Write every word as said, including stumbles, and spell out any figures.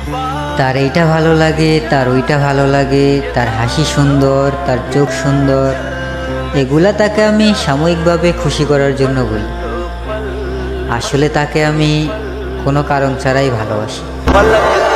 তার এইটা ভালো লাগে, তার ওইটা ভালো লাগে, তার হাসি সুন্দর, তার চোখ সুন্দর, এগুলা তাকে আমি সাময়িকভাবে খুশি করার জন্য বলি। আসলে তাকে আমি কোনো কারণ ছাড়াই ভালোবাসি।